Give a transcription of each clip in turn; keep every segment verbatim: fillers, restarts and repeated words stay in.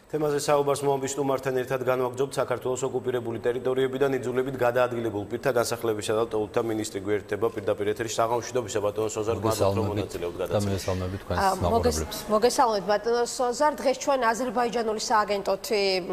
თემაზე საუბარს მომბის სტუმართან ერთად განვაგრძობთ საქართველოს ოკუპირებული ტერიტორიებიდან იძულებით გადაადგილებულ პირთა განსახლებისა და ტოლთა მინისტრი გვერდება პირდაპირ ეთერში საღამოშვიდობისა ბატონო სოზარ გმადლობთ რომ მონაწილეობთ გადაცემაში. და მოგესალმებით თქვენს მაყურებლებს. მოგესალმებით ბატონო სოზარ, დღეს ჩვენ აზერბაიჯანული სააგენტოთ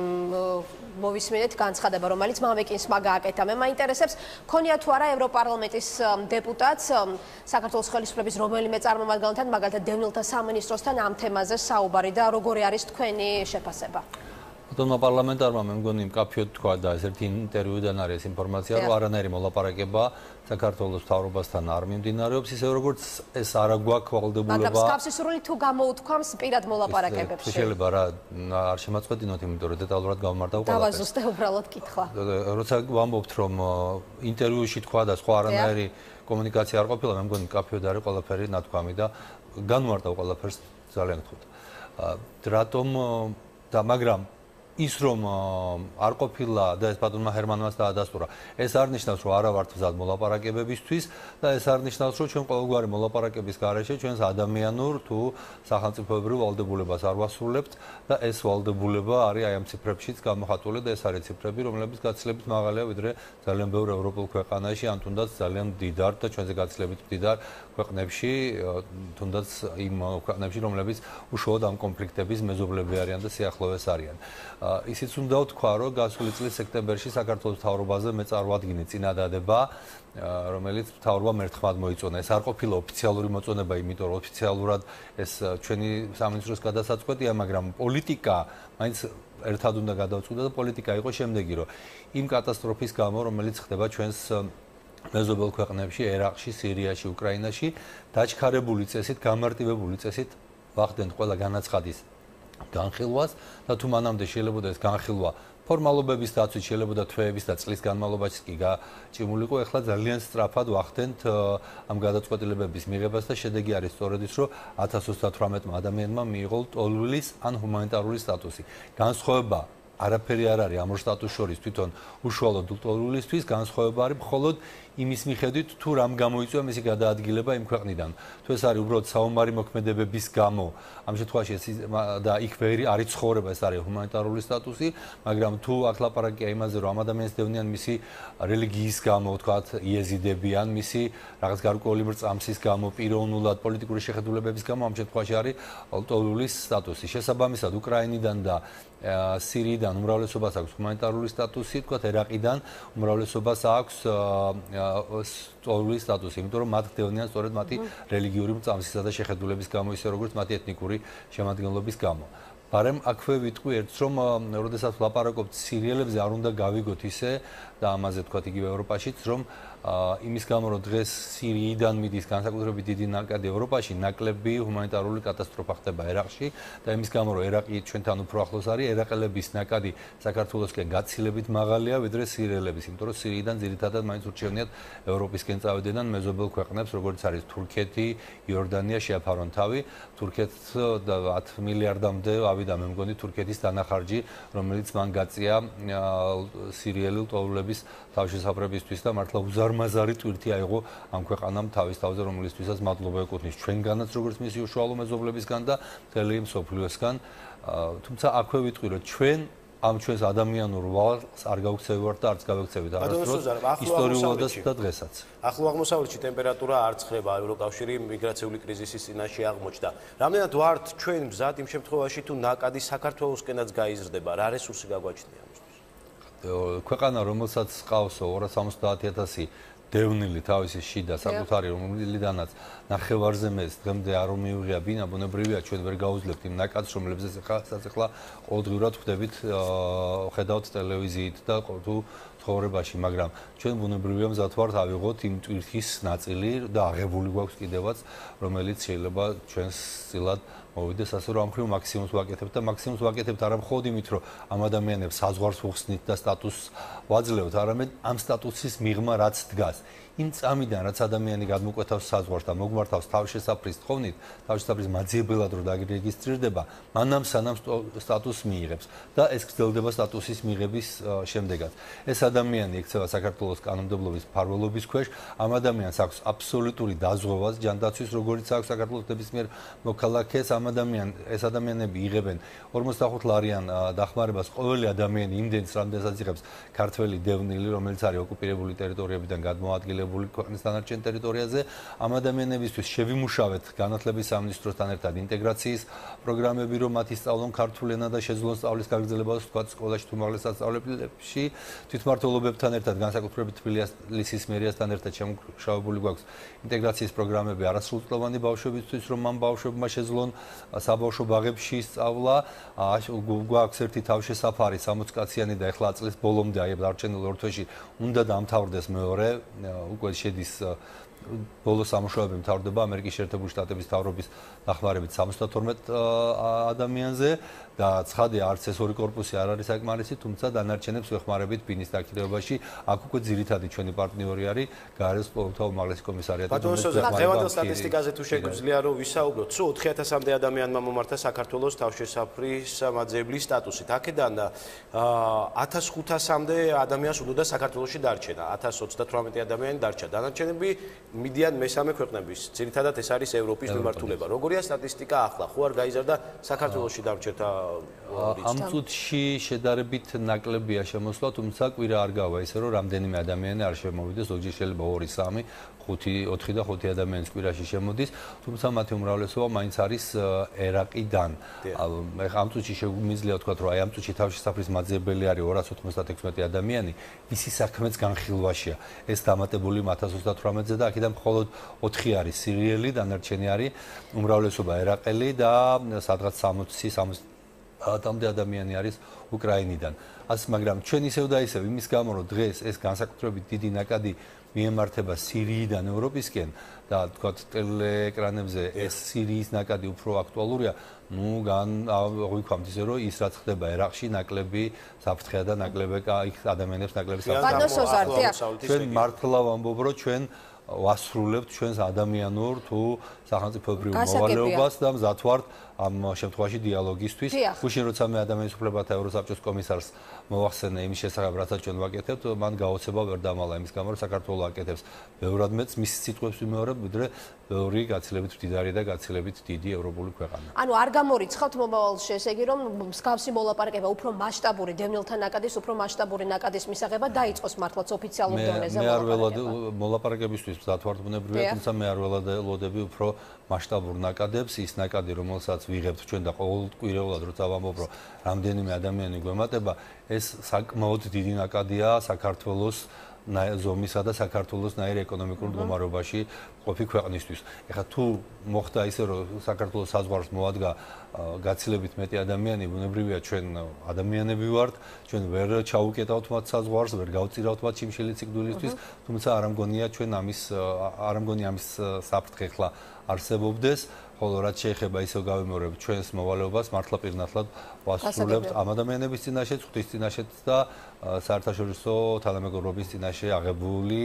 მოვისმინეთ განცხადება, რომელიც მამეკინსმა გააკეთა. მე მაინტერესებს, ქონია თუ არა ევროპარლამენტის დეპუტატს საქართველოს ხელისუფლების რომელიმე წარმომადგენელთან, მაგალითად დევნილთა სამინისტროსთან ამ თემაზე საუბარი და როგორი არის თქვენი შეფასება? ბატონო პარლამენტარმა მე მგონი მკაფიოდ თქვა და ეს ერთი ინტერვიუდან არის ინფორმაცია, რომ არანაირი მოლაპარაკება საქართველოს მთავრობასთან არ მიმდინარეობს, ისე როგორც ეს არა გვაქვს ვალდებულება. მაგრამ მსგავსი სურვილი თუ გამოუთქვამს პირად მოლაპარაკებებში. შეიძლება რა არ შემაწყვეტინოთ, იმიტომ რომ დეტალურად გავმართავ ყველაფერს. დავაზუსტე უბრალოდ კითხვა. როცა ვამბობთ, რომ ინტერვიუში თქვა და სხვა არანაირი კომუნიკაცია არ ყოფილა, მე მგონი მკაფიოდ არის ყველაფერი ნათქვამი და განმარტავ ყველაფერს ძალიან გთხოვთ. რატომ და მაგრამ ის რომ არ ყოფილა და ეს ბატონმა ჰერმანმაც დაადასტურა, ეს არ ნიშნავს, რომ არა ვართ მზად მოლაპარაკებებისთვის და ეს არ ნიშნავს, რომ ჩვენ ყოველგვარი მოლაპარაკების გარეშე ჩვენს ადამიანურ თუ სახელმწიფოებრივ ვალდებულებას არ ვასრულებთ და ეს ვალდებულება არის აი ამ ციფრებშიც გამოხატული და ეს არის ციფრები, რომლებიც გაცილებით მაღალია ვიდრე ძალიან ბევრ ევროპულ ქვეყანაში, ან თუნდაც ძალიან მდიდარ და ჩვენზე გაცილებით მდიდარ ქვეყნებში, თუნდაც იმ ქვეყნებში, რომლებიც უშუალოდ ამ კონფლიქტების მეზობლები არიან და სიახლოვეს არიან. ისიც უნდა ვთქვა, რომ გასული წლის სექტემბერში საქართველოს მთავრობაზე მე წარვადგინე წინადადება, რომელიც მთავრობამ ერთხმად მოიწონა. ეს არ ყოფილა ოფიციალური მოწონება, იმიტომ რომ ოფიციალურად ეს ჩვენი სამინისტროს გადასაწყვეტია, მაგრამ პოლიტიკა მაინც ერთად უნდა გადავწყვიტო და პოლიტიკა იყო შემდეგი, რომ იმ კატასტროფის გამო, რომელიც ხდება ჩვენს მეზობელ ქვეყნებში, ერაყში, სირიაში, უკრაინაში, დაჩქარებული წესით, გამარტივებული წესით ვახდენთ ყველა განაცხადის განხილვას და თუ მანამდე შეიძლება ეს განხილვა ფორმალობების დაცვით შეიძლება თვეების და წლის განმავლობაში კი გაჭიმულიყო, ეხლა ძალიან სწრაფად ვახდენთ ამ გადაწყვეტილებების მიღებას და შედეგი არის სწორედ ის, რომ ათას ოცდათვრამეტმა ადამიანმა მიიღო ტოლვილის ან ჰუმანიტარული სტატუსი. განსხვავება არაფერი არ არის ამ ორ სტატუსს შორის, თვითონ უშუალოდ ტოლვილისთვის განსხვავება არის მხოლოდ იმის მიხედვით, თუ რამ გამოიწვია მისი გადაადგილება იმ ქვეყნიდან. თუ ეს არის უბრალოდ საომარი მოქმედებების გამო, ამ შემთხვევაში ეს და იქ ვერი არის ცხოვრება, ეს არის ჰუმანიტარული სტატუსი, მაგრამ თუ აქ ლაპარაკია იმაზე, რომ ამ ადამიანს დევნიან მისი რელიგიის გამო, ვთქვათ, იეზიდები ან მისი რაღაც გარკვეული მრწამსის გამო, პიროვნულად პოლიტიკური შეხედულებების გამო, ამ შემთხვევაში არის ტოლვილის სტატუსი. შესაბამისად, უკრაინიდან და სირიიდან უმრავლესობას აქვს ჰუმანიტარული სტატუსი, ვთქვათ, ერაყიდან უმრავლესობას აქვს ტოლვილის სტატუსი, იმიტომ რომ მათ დევნიან სწორედ მათი რელიგიური მრწამსისა და შეხედულების გამო, ისე როგორც მათი ეთნიკური შემადგენლობის გამო. მაგრამ აქვე ვიტყვი ერთს, რომ როდესაც ვლაპარაკობთ სირიელებზე, არ უნდა გავიგოთ ისე და ამაზე თქვათ იგივე ევროპაშიც, რომ იმის გამო, რომ დღეს სირიიდან მიდის განსაკუთრებით დიდი ნაკადი ევროპაში, ნაკლები ჰუმანიტარული კატასტროფა ხდება ერაყში და იმის გამო, რომ ერაყი ჩვენთან უფრო ახლოს არის, ერაყელების ნაკადი საქართველოსკენ გაცილებით მაღალია ვიდრე სირიელების, იმიტომ რომ სირიიდან ძირითადად მაინც ურჩევნიათ ევროპისკენ წავედენენ მეზობელ ქვეყნებს, როგორც არის თურქეთი, იორდანია შეაფარონ თავი, თურქეთს და ათ მილიარდამდე ავიდა მე მგონი თურქეთის დანახარჯი, რომელიც მან გაწია სირიელი ტოლვილების თავშესაფრებისთვის და მართლა უზარმაზარი ტვირთი აიღო ამ ქვეყანამ თავის თავზე, რომლისთვისაც მადლობა ეკუთვნის ჩვენგანაც, როგორც მისი უშუალო მეზობლებისგან და მთელი მსოფლიოსგან. თუმცა აქვე ვიტყვი, რომ ჩვენ ამ ჩვენს ადამიანურ ვალს არ გავქცევით და არც გავექცევით არასდროს ისტორიულად და დღესაც. ახლო აღმოსავლეთში ტემპერატურა არ ცხრება, ევროკავშირი მიგრაციული კრიზისის წინაშე აღმოჩნდა. რამდენად ვართ ჩვენ მზად იმ შემთხვევაში, თუ ნაკადი საქართველოსკენაც გაიზრდება, რა რესურსი გაგვაჩნია ამისთვის? ქვეყანა, რომელსაც ყავს ორას ორმოცდაათი ათასი დევნილი თავისი შიდა საკუთარი, რომელიდანაც ნახევარზე მეც დღემდე არ მიუღია ბინა, ბუნებრივია ჩვენ ვერ გაუძლებთ იმ ნაკადს, რომლებზეც ახლა ყოველდღიურად ხვდებით, ხედავთ ტელევიზიით და თუ ცხოვრებაში, მაგრამ ჩვენ ბუნებრივია მზად ვართ ავიღოთ იმ ტვირთის ნაწილი და აღებული გვაქვს კიდევაც, რომელიც შეიძლება ჩვენს წილად მოვიდეს, ასე რომ ამ ხრივ მაქსიმუმს ვაკეთებთ და მაქსიმუმს ვაკეთებთ არა მხოლოდ იმით, რომ ამ ადამიანებს საზღვარს უხსნით და სტატუსს ვაძლევთ, არამედ ამ სტატუსის მიღმა რაც დგას. იმ წამიდან რაც ადამიანი გადმოკვეთავს საზღვარს და მოგმართავს თავშესაფრის თხოვნით, თავშესაფრის მაძიებელად რო დაგირეგისტრირდება, მანამ სანამ სტატუსს მიიღებს და ეს გრძელდება სტატუსის მიღების შემდეგაც. ეს ადამიანი ექცევა საქართველოს კანონმდებლობის მფარველობის ქვეშ, ამ ადამიანს აქვს აბსოლუტური დაზღვევაც ჯანდაცვის, როგორც აქვს საქართველოს ნებისმიერ მოქალაქეს, ამ ადამიან ეს ადამიანები იღებენ ორმოცდახუთ ლარიან დახმარებას ყოველი ადამიანი იმდენს, რამდენსაც იღებს ქართველი დევნილი, რომელიც არის ოკუპირებული ტერიტორიებიდან გადმოადგილებული ქვეყნის დანარჩენ ტერიტორიაზე. ამ ადამიანებისთვის შევიმუშავეთ განათლების სამინისტროსთან ერთად ინტეგრაციის პროგრამები, რომ მათი სწავლონ ქართულ ენა და შეძლონ სწავლის გაგრძელებას, თქვა სკოლაში თუ უმაღლეს სასწავლებლებში. თვითმმართველობებთან ერთად, განსაკუთრებით თბილისის მერიასთან ერთად შემუშავებული გვაქვს ინტეგრაციის პროგრამები არასრულწლოვანი ბავშვებისთვის, რომ ამ ბავშვებმა შეძლონ საბავშვო ბაღებში სწავლა. გვაქვს ერთი თავშესაფარი სამოცი კაციანი და ეხლა წლის ბოლომდე აი დარჩენილ ორ თვეში უნდა დამთავრდეს მეორე, უკვე შედის ბოლო სამუშაოები მთავრდება ამერიკის შეერთებული შტატების მთავრობის დახმარებით სამოცდათორმეტ ადამიანზე და ცხადია არც ეს ორი კორპუსი არ არის საკმარისი, თუმცა დანარჩენებს ვეხმარებით ბინის დაქირავებაში. აქ უკვე ძირითადი ჩვენი პარტნიორი არის გაეროს ყოველთა უმაღლესი კომისარიატი. ბატონო სოზარ, დღევანდელ სტატისტიკაზე თუ შეგვიძლია რომ ვისაუბროთ, სულ ოთხი ათასამდე ადამიანმა მომართა საქართველოს თავშესაფრის მაძიებლის სტატუსით. აქედან ათას ხუთასამდე ადამიანს უნდა საქართველოში დარჩენა, ათას ოცდათვრამეტი ადამიანი დარჩა. დანარჩენები მიდიან მესამე ქვეყნების. ძირითადად ეს არის ევროპის მიმართულება. როგორია სტატისტიკა ახლა? ხო არ გაიზარდა საქართველოში დამჭერთა რიცხვი? ამ წუთში შედარებით ნაკლებია შემოსვლა, თუმცა კვირა არ გავა ისე რომ რამდენიმე ადამიანი არ შემოვიდეს, ზოგჯერ შეიძლება ორი, სამი, ხუთი, ოთხი და ხუთი ადამიანის კვირაში შემოდის, თუმცა მათი უმრავლესობა მაინც არის ერაყიდან. ამ წუთში შეგვიძლია ვთქვათ, რომ აი ამ წუთში თავშესაფრის მაძიებელი არის ორას ოთხმოცდათექვსმეტი ადამიანი, ისი საქმეც განხილვაშია. ეს დამატებული ათას ოცდათვრამეტზე და აქედან მხოლოდ ოთხი არის სირიელი, დანარჩენი არის უმრავლესობა ერაყელი და სადღაც სამოცი სამოცდაათამდე ადამიანი არის უკრაინიდან. ასე მაგრამ ჩვენ ისევ და ისევ იმის გამო რომ დღეს ეს განსაკუთრებით დიდი ნაკადი მიემართება სირიიდან ევროპისკენ და თქვათ ტელეეკრანებზე ეს სირიის ნაკადი უფრო აქტუალურია, ну გან ვიქვამთ ისე რომ ის რაც ხდება ერაყში ნაკლები საფრთხეა და ნაკლები იქ ადამიანებს ნაკლები საფრთხე. ჩვენ მართლა ვამბობ რომ ჩვენ ვასრულებთ ჩვენს ადამიანურ თუ სახელმწიფოებრივ მოვალეობას და მზად ვართ ამ შემთხვევაში დიალოგისთვის. გუშინ როცა მე ადამიანის უფლებათა ევროსაბჭოს კომისარს მოვახსენე იმის შესახებ, რასაც ჩვენ ვაკეთებთ, მან გაოცება ვერ დამალა იმის გამო, რომ საქართველოს აკეთებს ბევრად მეც მის სიტყვებს ვიმეორებ, ვიდრე ბევრი გაცილებით მდიდარი და გაცილებით დიდი ევროპული ქვეყანა. ანუ არ გამორიცხავთ მომავალში, ესე იგი რომ მსგავსი მოლაპარაკება უფრო მასშტაბური დევნილთა ნაკადის, უფრო მასშტაბური ნაკადის მისაღებად დაიწყოს მართლაც ოფიციალურ დონეზე. მე არ ველოდე მოლაპარაკებისთვის მზად ვართ ბუნებრივია, თუმცა მე არ ველოდები უფრო მასშტაბურ ნაკადებს, ის ნაკადი, რომელსაც ვიღებთ ჩვენ და ყოველკვირეულად როცა ვამბობ, რომ რამდენიმე ადამიანი გვემატება, ეს საკმაოდ დიდი ნაკადია საქართველოს ზომისა და საქართველოს ნაირ ეკონომიკურ მდგომარეობაში ყოფი ქვეყნისთვის. ეხლა თუ მოხდა ისე, რომ საქართველოს საზღვარს მოადგა გაცილებით მეტი ადამიანი, ბუნებრივია ჩვენ ადამიანები ვართ, ჩვენ ვერ ჩაუკეტავთ მათ საზღვარს, ვერ გავწირავთ მათ შიმშილი სიკვდილისთვის, თუმცა არ ამგონია ჩვენ ამის არ ამგონია ამის საფრთხე ხლა არსებობდეს. ხოლო რაც შეეხება ისევ გავიმეორებ ჩვენს მოვალეობას მართლა პირნათლად ვასრულებთ ამ ადამიანების წინაშე, ღვთის წინაშეც და საერთაშორისო თანამეგობრობის წინაშე აღებული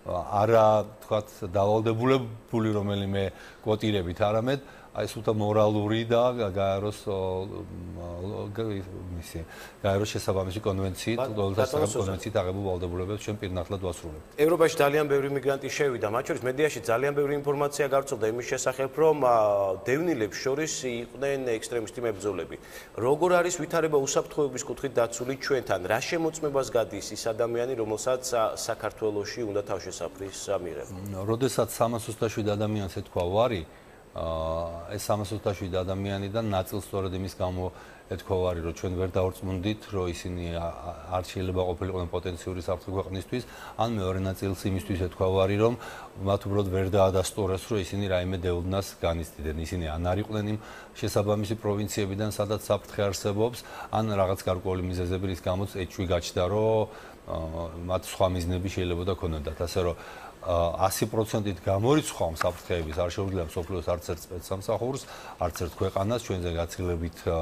არა თქვათ დავალდებულებული რომელიმე კვოტირებით, არამედ აი სულთა მორალური და გაეროს მისი გაეროს შესაბამისი კონვენციით, ყოველთა სახელმწიფო კონვენციით აღებულ ვალდებულებებს ჩვენ პირნათლად ვასრულებთ. ევროპაში ძალიან ბევრი მიგრანტი შევიდა, მათ შორის მედიაში ძალიან ბევრი ინფორმაცია გავრცელდა იმის შესახებ, რომ დევნილებს შორის იყვნენ ექსტრემისტი მებრძოლები. როგორ არის ვითარება უსაფრთხოების კუთხით დაცული ჩვენთან? რა შემოწმებას გადის ის ადამიანი, რომელსაც საქართველოში უნდა თავშესაფრის მიღება? როდესაც სამას ოცდაშვიდ ადამიანს ეთქვა ვარი, ეს სამას ოცდაშვიდ ადამიანიდან ნაწილს სწორედ იმის გამო ეთქვა ვარი, რომ ჩვენ ვერ დავრწმუნდით, რომ ისინი არ შეიძლება ყოფილიყვნენ პოტენციური საფრთხე ქვეყნისთვის, ან მეორე ნაწილს იმისთვის ეთქვა ვარი, რომ მათ უბრალოდ ვერ დაადასტურეს, რომ ისინი რაიმე დევნას განიცდიდნენ. ისინი ან არ იყვნენ იმ შესაბამისი პროვინციებიდან, სადაც საფრთხე არსებობს, ან რაღაც გარკვეული მიზეზები, რის გამოც ეჭვი გაჩნდა, რომ მათ სხვა მიზნები შეიძლება და ქონოდათ. ასე რომ ასი პროცენტით გამორიცხვა საფრთხეების არ შეუძლია მსოფლიოს არც ერთ სპეცსამსახურს, არც ერთ ქვეყანას ჩვენზე გაცილებით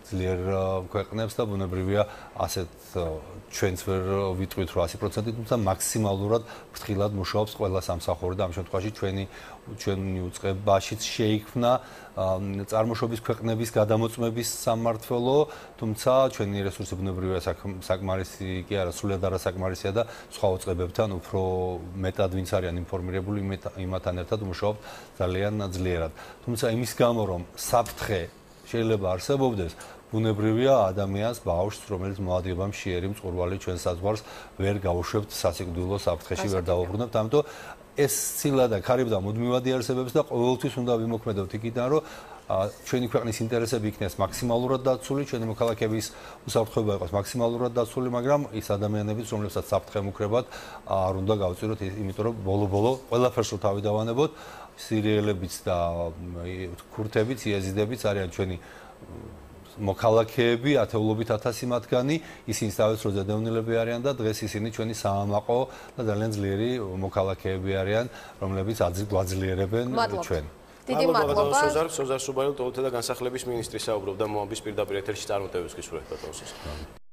ძლიერ ქვეყნებს და ბუნებრივია ასეთ ჩვენც ვერ ვიტყვით რომ ასი პროცენტი, თუმცა მაქსიმალურად ფრთხილად მუშაობს ყველა სამსახური და ამ შემთხვევაში ჩვენი ჩვენი უწყებაშიც შეიქმნა წარმოშობის ქვეყნების გადამოწმების სამმართველო, თუმცა ჩვენი რესურსი ბუნებრივია საკმარისი კი არა, სრულად არასაკმარისია და სხვა უწყებებთან უფრო მეტად ვინც არიან ინფორმირებული იმათთან ერთად მუშაობთ ძალიან ძლიერად. თუმცა იმის გამო რომ საფრთხე შეიძლება არსებობდეს, ბუნებრივია ადამიანს ბავშვს, რომელიც მოადგება მშიერი მწყურვალი ჩვენ საზღვარს ვერ გავუშვებთ სასიკვდილო საფრთხეში ვერ დავუბრუნებთ, ამიტომ ეს ცილა და ქარიბდა მუდმივად იარსებებს და ყოველთვის უნდა ვიმოქმედოთ იქიდან, რომ ჩვენი ქვეყნის ინტერესები იქნეს მაქსიმალურად დაცული, ჩვენი მოქალაქეების უსაფრთხოება იყოს მაქსიმალურად დაცული, მაგრამ ის ადამიანებიც, რომლებსაც საფრთხე მუქრებათ, არ უნდა გავწიროთ, იმიტომ რომ ბოლო-ბოლო ყველაფერს რო თავი დავანებოთ, სირიელებიც და ქურთებიც, იეზიდებიც არიან ჩვენი მოქალაქეები, ათეულობით ათასი მათგანი, ისინი თავის დროზე დევნილები არიან და დღეს ისინი ჩვენი საამაყო და ძალიან ძლიერი მოქალაქეები არიან, რომლებიც გვაძლიერებენ ჩვენ. დიდი მადლობა. სოზარ სოზარ სუბაილო ტოლთა და განსახლების მინისტრი საუბრობდა მოამბის პირდაპირ ეთერში წარმატებებს გისურვებთ ბატონო.